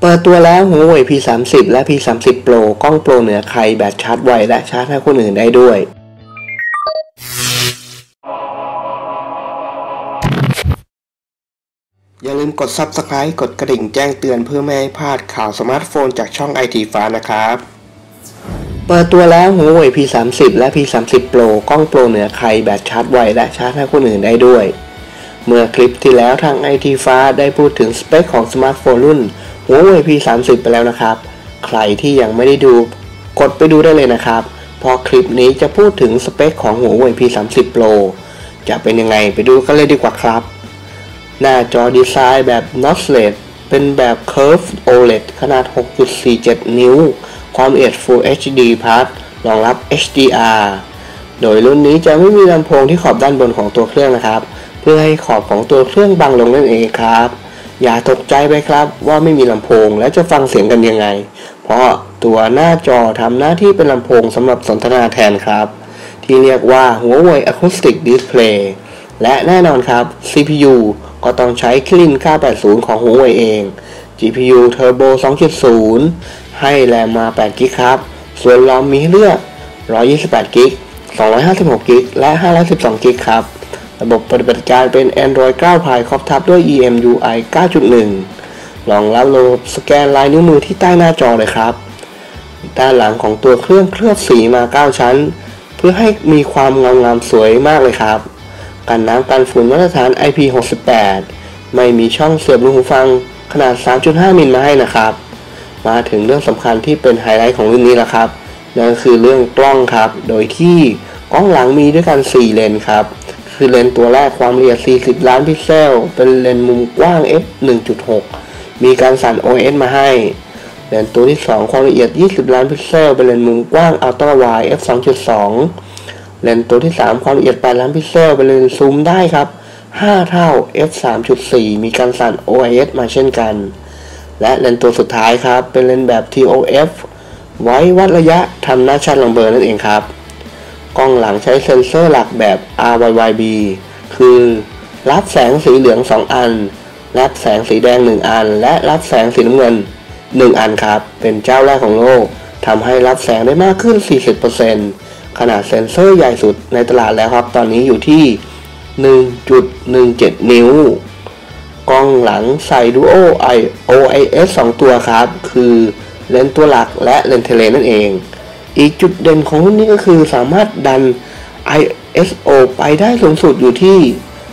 เปิดตัวแล้ว Huawei P30 และ P30 Pro กล้องโปรเหนือใครแบตชาร์จไวและชาร์จให้คนอื่นได้ด้วยอย่าลืมกด Subscribe กดกระดิ่งแจ้งเตือนเพื่อไม่ให้พลาดข่าวสมาร์ทโฟนจากช่อง IT ฟ้านะครับเปิดตัวแล้ว Huawei P30 และ P30 Pro กล้องโปรเหนือใครแบตชาร์จไวและชาร์จให้คนอื่นได้ด้วยเมื่อคลิปที่แล้วทาง IT ฟ้าได้พูดถึงสเปคของสมาร์ทโฟนรุ่น Huawei P30 ไปแล้วนะครับใครที่ยังไม่ได้ดูกดไปดูได้เลยนะครับเพราะคลิปนี้จะพูดถึงสเปคของ Huawei P30 Pro จะเป็นยังไงไปดูกันเลยดีกว่าครับหน้าจอดีไซน์แบบ Notchless เป็นแบบ Curved OLED ขนาด 6.47 นิ้วความละเอียด Full HD Plus รองรับ HDR โดยรุ่นนี้จะไม่มีลำโพงที่ขอบด้านบนของตัวเครื่องนะครับเพื่อให้ขอบของตัวเครื่องบางลงนั่นเองครับอย่าตกใจไปครับว่าไม่มีลำโพงและจะฟังเสียงกันยังไงเพราะตัวหน้าจอทำหน้าที่เป็นลำโพงสำหรับสนทนาแทนครับที่เรียกว่า Huawei Acoustic Display และแน่นอนครับ CPU ก็ต้องใช้ Kirin 980 ของ Huawei เอง GPU Turbo 2.0 ให้แรมมา8 GB ครับส่วน ROM มีให้เลือก128 GB 256 GB และ512 GB ครับระบบปฏิบัติการเป็น Android 9 Pie ครอบทับด้วย EMUI 9.1 รองรับระบบสแกนลายนิ้วมือที่ใต้หน้าจอเลยครับด้านหลังของตัวเครื่องเคลือบสีมา9ชั้นเพื่อให้มีความงามสวยมากเลยครับกันน้ำกันฝุ่นมาตรฐาน IP68 ไม่มีช่องเสียบลูกหูฟังขนาด 3.5 มิลมาให้นะครับมาถึงเรื่องสำคัญที่เป็นไฮไลท์ของรุ่นนี้แล้วครับนั่นคือเรื่องกล้องครับโดยที่กล้องหลังมีด้วยกัน4เลนครับคือเลนส์ตัวแรกความละเอียด40 ล้านพิกเซลเป็นเลนส์มุมกว้าง f 1.6 มีการสั่น OIS มาให้เลนส์ตัวที่2ความละเอียด20 ล้านพิกเซลเป็นเลนส์มุมกว้าง Ultra Wide f 2.2 เลนส์ตัวที่3ความละเอียด8 ล้านพิกเซลเป็นเลนส์ซูมได้ครับ5 เท่า f 3.4 มีการสั่น OIS มาเช่นกันและเลนส์ตัวสุดท้ายครับเป็นเลนส์แบบ TOF ไว้วัดระยะทำหน้าชัดลงเบลอนั่นเองครับกล้องหลังใช้เซ็นเซอร์หลักแบบ RYYB คือรับแสงสีเหลือง2อันรับแสงสีแดง1อันและรับแสงสีน้ำเงิน1อันครับเป็นเจ้าแรกของโลกทำให้รับแสงได้มากขึ้น 40% ขนาดเซ็นเซอร์ใหญ่สุดในตลาดแล้วครับตอนนี้อยู่ที่ 1.17 นิ้วกล้องหลังใส่ Duo OIS 2 ตัวครับคือเลนส์ตัวหลักและเลนส์เทเลนั่นเองอีกจุดเด่นของรุ่นนี้ก็คือสามารถดัน ISO ไปได้สูงสุดอยู่ที่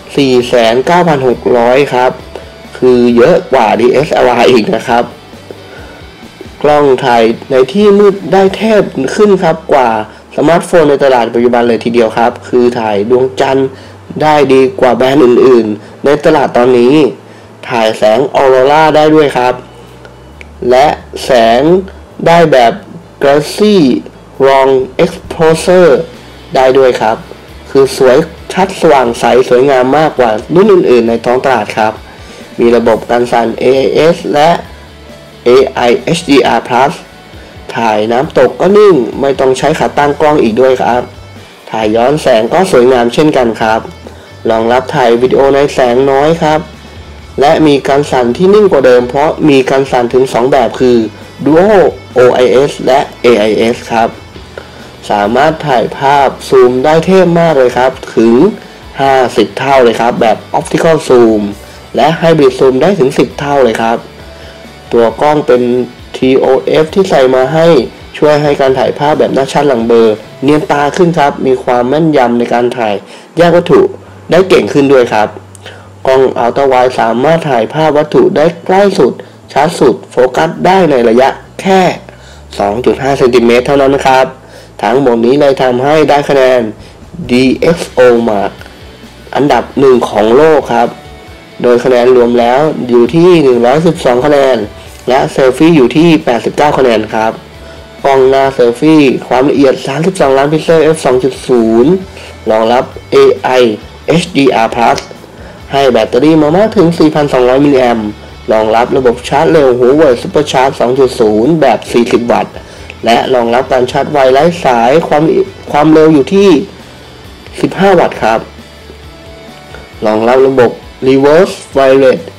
49,600 ครับคือเยอะกว่า DSLR อีกนะครับกล้องถ่ายในที่มืดได้แทบขึ้นครับกว่าสมาร์ทโฟนในตลาดปัจจุบันเลยทีเดียวครับคือถ่ายดวงจันทร์ได้ดีกว่าแบรนด์อื่นๆในตลาดตอนนี้ถ่ายแสงออโรราได้ด้วยครับและแสงได้แบบ Galaxy Long Exposure ได้ด้วยครับคือสวยชัดสว่างใสสวยงามมากกว่ารุ่นอื่นๆในท้องตลาดครับมีระบบการสั่น AIS และ AI HDR Plus ถ่ายน้ำตกก็นิ่งไม่ต้องใช้ขาตั้งกล้องอีกด้วยครับถ่ายย้อนแสงก็สวยงามเช่นกันครับรองรับถ่ายวิดีโอในแสงน้อยครับและมีการสั่นที่นิ่งกว่าเดิมเพราะมีการสั่นถึง2แบบคือ Duo OIS และ AIS ครับสามารถถ่ายภาพซูมได้เท่มากเลยครับถึง50 เท่าเลยครับแบบ Optical Zoom และ Hybrid Zoom ได้ถึง10 เท่าเลยครับตัวกล้องเป็น TOF ที่ใส่มาให้ช่วยให้การถ่ายภาพแบบหน้าชัดหลังเบลอเนียนตาขึ้นครับมีความแม่นยำในการถ่ายแยกวัตถุได้เก่งขึ้นด้วยครับกล้อง Ultra Wide สามารถถ่ายภาพวัตถุได้ใกล้สุดชัดสุดโฟกัสได้ในระยะแค่ 2.5 เซนติเมตรเท่านั้นนะครับทั้งหมดนี้เลยทำให้ได้คะแนน DxO Mark อันดับ1ของโลกครับโดยคะแนนรวมแล้วอยู่ที่112คะแนนและเซลฟี่อยู่ที่89คะแนนครับกล้องหน้าเซลฟี่ความละเอียด32 ล้านพิกเซล f 2.0 รองรับ AI HDR Plus ให้แบตเตอรี่มามากถึง 4,200 มิลลิแอมป์รองรับระบบชาร์จเร็ว Huawei Supercharge 2.0 แบบ 40 วัตต์และรองรับการชาร์จไวไร้สายความเร็วอยู่ที่ 15 วัตต์ครับรองรับระบบ Reverse Wireless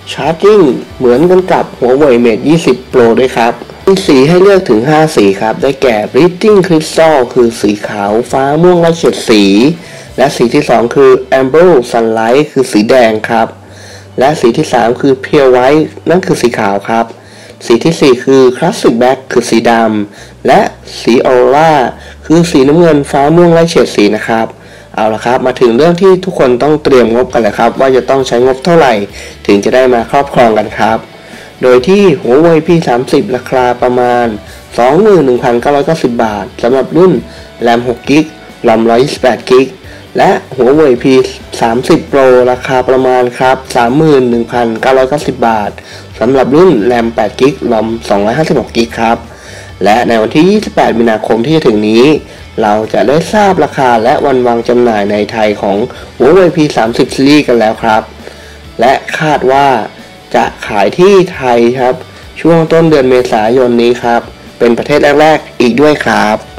Charging เหมือนกันกับ Huawei Mate 20 Pro ด้วยครับมีสีให้เลือกถึง5สีครับได้แก่ Bleeding Crystal คือสีขาวฟ้าม่วงและเฉดสีและสีที่2คือ Amber Sunlight คือสีแดงครับและสีที่3คือ Pure White นั่นคือสีขาวครับสีที่4คือ Classic Black คือสีดำและสี Aurora คือสีน้ำเงินฟ้าม่วงและเฉดสีนะครับเอาละครับมาถึงเรื่องที่ทุกคนต้องเตรียมงบกันแล้วครับว่าจะต้องใช้งบเท่าไหร่ถึงจะได้มาครอบครองกันครับโดยที่ Huawei P30 ราคาประมาณ 21,990 บาทสำหรับรุ่น RAM 6GB RAM 128GB และ Huawei P30 Pro ราคาประมาณครับ 31,990 บาทสำหรับรุ่น RAM 8GB RAM 256GB ครับและในวันที่ 28 มีนาคมที่จะถึงนี้เราจะได้ทราบราคาและวันวางจำหน่ายในไทยของ Huawei P30 Series กันแล้วครับและคาดว่าจะขายที่ไทยครับช่วงต้นเดือนเมษายนนี้ครับเป็นประเทศแรกๆอีกด้วยครับ